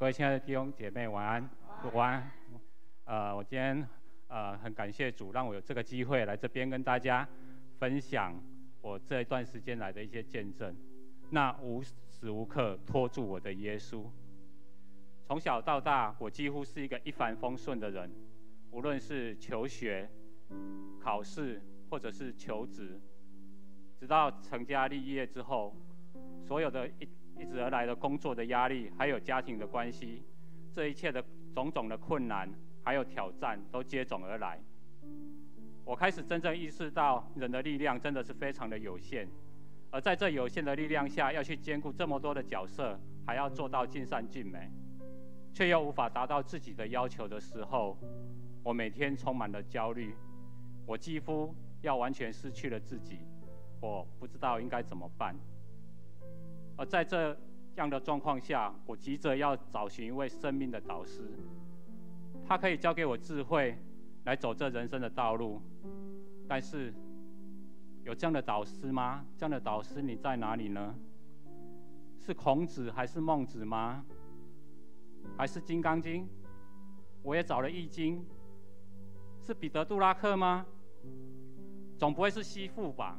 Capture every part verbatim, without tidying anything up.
各位亲爱的弟兄姐妹，晚安，晚安。呃，我今天呃很感谢主，让我有这个机会来这边跟大家分享我这一段时间来的一些见证。那无时无刻拖住我的耶稣。从小到大，我几乎是一个一帆风顺的人，无论是求学、考试或者是求职，直到成家立业之后，所有的一一直而来的工作的压力，还有家庭的关系，这一切的种种的困难，还有挑战，都接踵而来。我开始真正意识到，人的力量真的是非常的有限，而在这有限的力量下，要去兼顾这么多的角色，还要做到尽善尽美，却又无法达到自己的要求的时候，我每天充满了焦虑，我几乎要完全失去了自己，我不知道应该怎么办。而在这样的状况下，我急着要找寻一位生命的导师，他可以教给我智慧，来走这人生的道路。但是，有这样的导师吗？这样的导师你在哪里呢？是孔子还是孟子吗？还是《金刚经》？我也找了《易经》，是彼得·杜拉克吗？总不会是西父吧？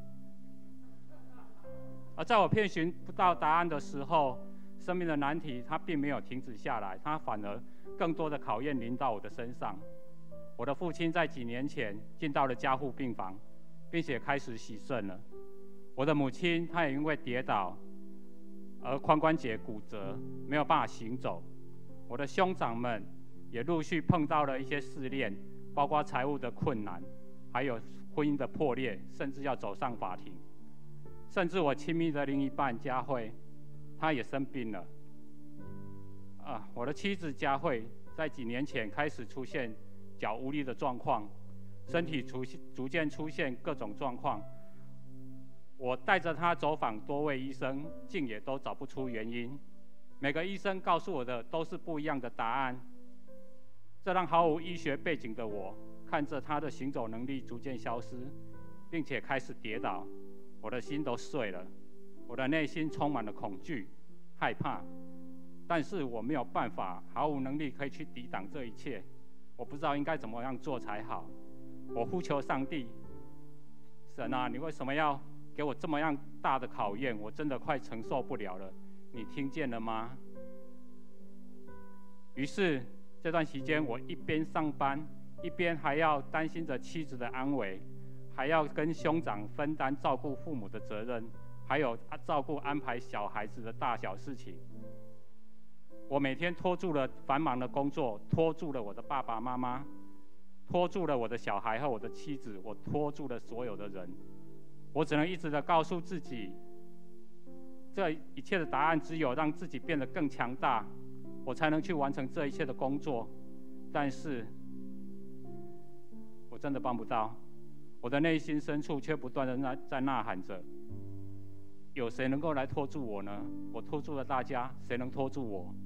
而在我遍寻不到答案的时候，生命的难题它并没有停止下来，它反而更多的考验临到我的身上。我的父亲在几年前进到了加护病房，并且开始洗肾了。我的母亲她也因为跌倒而髋关节骨折，没有办法行走。我的兄长们也陆续碰到了一些试炼，包括财务的困难，还有婚姻的破裂，甚至要走上法庭。甚至我亲密的另一半佳慧，她也生病了。啊，我的妻子佳慧在几年前开始出现脚无力的状况，身体逐逐渐出现各种状况。我带着她走访多位医生，竟也都找不出原因。每个医生告诉我的都是不一样的答案，这让毫无医学背景的我，看着她的行走能力逐渐消失，并且开始跌倒。我的心都碎了，我的内心充满了恐惧、害怕，但是我没有办法，毫无能力可以去抵挡这一切。我不知道应该怎么样做才好。我呼求上帝，神啊，你为什么要给我这么样大的考验？我真的快承受不了了，你听见了吗？于是这段期间，我一边上班，一边还要担心着妻子的安危，还要跟兄长分担照顾父母的责任，还有照顾安排小孩子的大小事情。我每天拖住了繁忙的工作，拖住了我的爸爸妈妈，拖住了我的小孩和我的妻子，我拖住了所有的人。我只能一直的告诉自己，这一切的答案只有让自己变得更强大，我才能去完成这一切的工作。但是，我真的办不到。我的内心深处却不断的在呐喊着：有谁能够来拖住我呢？我拖住了大家，谁能拖住我？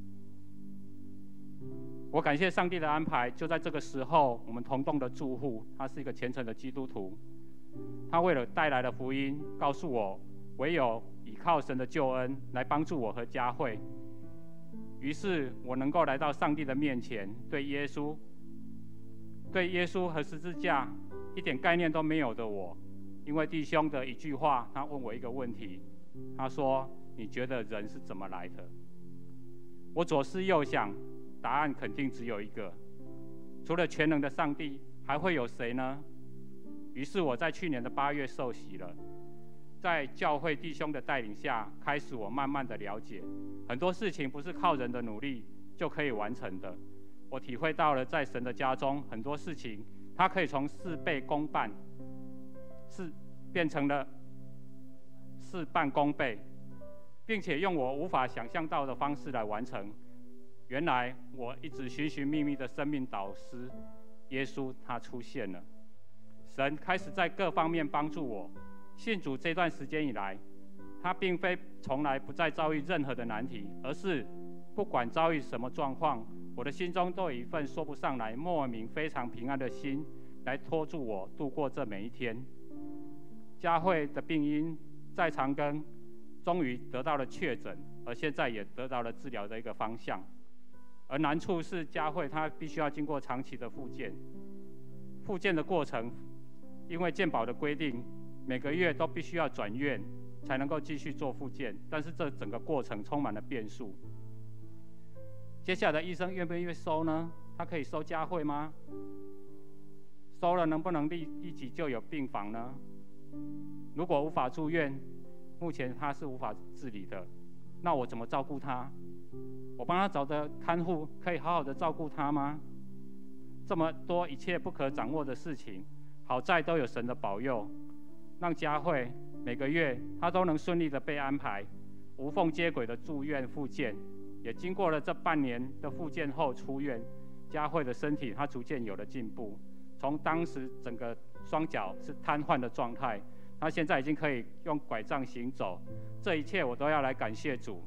我感谢上帝的安排，就在这个时候，我们同栋的住户，他是一个虔诚的基督徒，他为了带来了福音，告诉我唯有倚靠神的救恩来帮助我和佳慧。于是我能够来到上帝的面前，对耶稣、对耶稣和十字架一点概念都没有的我，因为弟兄的一句话，他问我一个问题，他说：“你觉得人是怎么来的？”我左思右想，答案肯定只有一个，除了全能的上帝，还会有谁呢？于是我在去年的八月受洗了，在教会弟兄的带领下，开始我慢慢的了解，很多事情不是靠人的努力就可以完成的。我体会到了，在神的家中，很多事情他可以从事倍功半，是变成了事半功倍，并且用我无法想象到的方式来完成。原来我一直寻寻觅觅的生命导师耶稣，他出现了。神开始在各方面帮助我。信主这段时间以来，他并非从来不再遭遇任何的难题，而是不管遭遇什么状况，我的心中都有一份说不上来、莫名非常平安的心，来拖住我度过这每一天。佳慧的病因在长庚终于得到了确诊，而现在也得到了治疗的一个方向。 而难处是佳慧她必须要经过长期的复健，复健的过程，因为健保的规定，每个月都必须要转院才能够继续做复健，但是这整个过程充满了变数。接下来的医生愿不愿意收呢？他可以收佳慧吗？收了能不能立立即就有病房呢？如果无法住院，目前他是无法自理的，那我怎么照顾他？我帮他找的看护可以好好的照顾他吗？这么多一切不可掌握的事情，好在都有神的保佑，让佳慧每个月她都能顺利的被安排，无缝接轨的住院复健。也经过了这半年的复健后出院，佳慧的身体她逐渐有了进步，从当时整个双脚是瘫痪的状态，她现在已经可以用拐杖行走，这一切我都要来感谢主。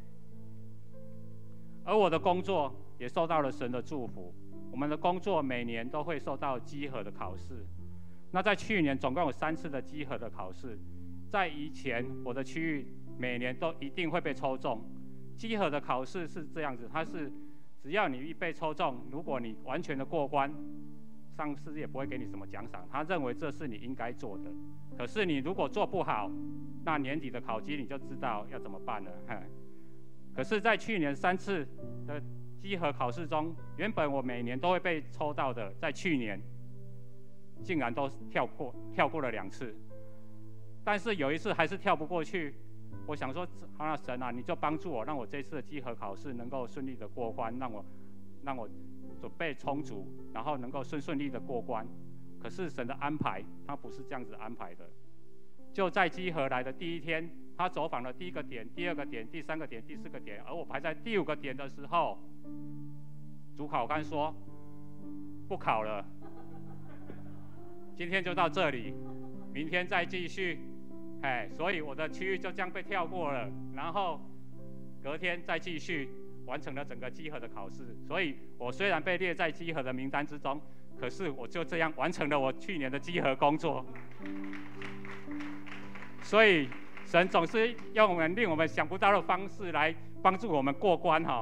而我的工作也受到了神的祝福，我们的工作每年都会受到稽核的考试，那在去年总共有三次的稽核的考试，在以前我的区域每年都一定会被抽中。稽核的考试是这样子，它是只要你一被抽中，如果你完全的过关，上司也不会给你什么奖赏，他认为这是你应该做的。可是你如果做不好，那年底的考绩你就知道要怎么办了。可是，在去年三次的稽核考试中，原本我每年都会被抽到的，在去年竟然都跳过，跳过了两次。但是有一次还是跳不过去。我想说，好啊，神啊，你就帮助我，让我这次的稽核考试能够顺利的过关，让我让我准备充足，然后能够顺顺利的过关。可是神的安排，他不是这样子安排的。就在稽核来的第一天，他走访了第一个点、第二个点、第三个点、第四个点，而我排在第五个点的时候，主考官说不考了，今天就到这里，明天再继续。哎，所以我的区域就这样被跳过了，然后隔天再继续完成了整个稽核的考试。所以我虽然被列在稽核的名单之中，可是我就这样完成了我去年的稽核工作。所以神总是用我们令我们想不到的方式来帮助我们过关哈。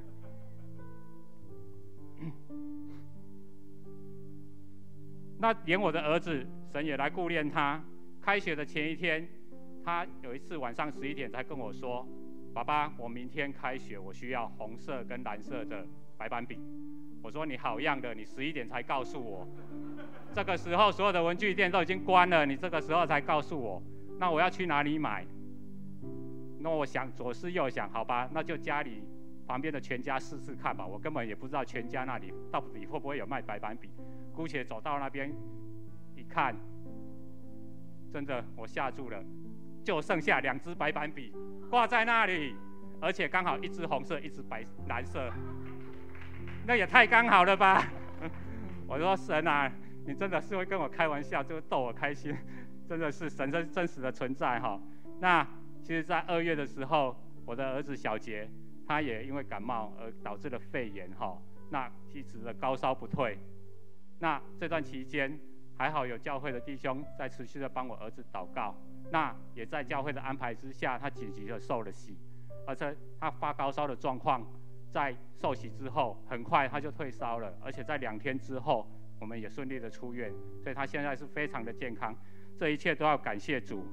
那连我的儿子，神也来顾念他。开学的前一天，他有一次晚上十一点才跟我说：“爸爸，我明天开学，我需要红色跟蓝色的白板笔。”我说：“你好样的，你十一点才告诉我。这个时候所有的文具店都已经关了，你这个时候才告诉我，那我要去哪里买？”那我想左思右想，好吧，那就家里旁边的全家试试看吧。我根本也不知道全家那里到底会不会有卖白板笔，姑且走到那边一看。真的，我吓住了，就剩下两支白板笔挂在那里，而且刚好一支红色，一支白蓝色，那也太刚好了吧！我说神啊，你真的是会跟我开玩笑，就逗我开心，真的是神真真实的存在哈。那其实，在二月的时候，我的儿子小杰，他也因为感冒而导致了肺炎哈，那一直的高烧不退。那这段期间，还好有教会的弟兄在持续的帮我儿子祷告，那也在教会的安排之下，他紧急的受了洗，而且他发高烧的状况，在受洗之后很快他就退烧了，而且在两天之后，我们也顺利的出院，所以他现在是非常的健康，这一切都要感谢主，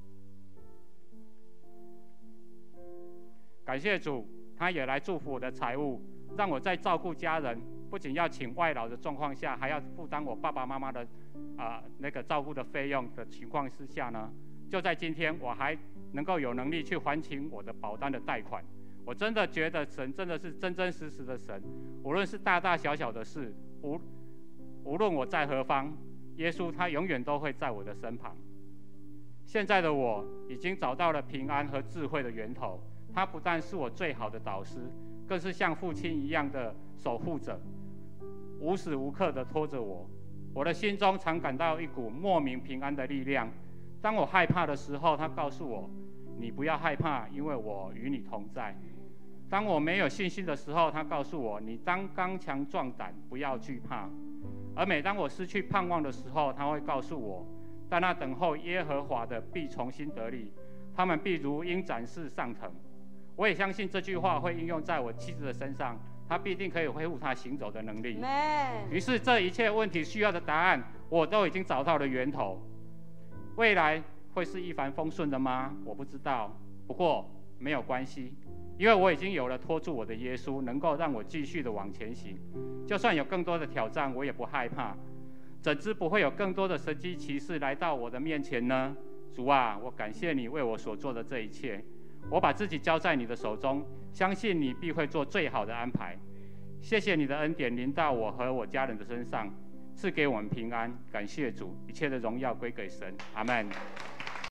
感谢主，他也来祝福我的财务，让我在照顾家人，不仅要请外劳的状况下，还要负担我爸爸妈妈的啊、呃、那个照顾的费用的情况之下呢，就在今天我还能够有能力去还清我的保单的贷款。我真的觉得神真的是真真实实的神，无论是大大小小的事，无无论我在何方，耶稣他永远都会在我的身旁。现在的我已经找到了平安和智慧的源头，他不但是我最好的导师，更是像父亲一样的守护者，无时无刻的拖着我。我的心中常感到一股莫名平安的力量。当我害怕的时候，他告诉我：“你不要害怕，因为我与你同在。”当我没有信心的时候，他告诉我：“你当刚强壮胆，不要惧怕。”而每当我失去盼望的时候，他会告诉我：“在那等候耶和华的必重新得力，他们必如鹰展翅上腾。”我也相信这句话会应用在我妻子的身上， 他必定可以恢复他行走的能力。 Amen 于是这一切问题需要的答案，我都已经找到了源头。未来会是一帆风顺的吗？我不知道，不过没有关系，因为我已经有了托住我的耶稣，能够让我继续的往前行。就算有更多的挑战，我也不害怕。怎知不会有更多的神迹奇事来到我的面前呢？主啊，我感谢你为我所做的这一切，我把自己交在你的手中，相信你必会做最好的安排。谢谢你的恩典临到我和我家人的身上，赐给我们平安。感谢主，一切的荣耀归给神。阿们。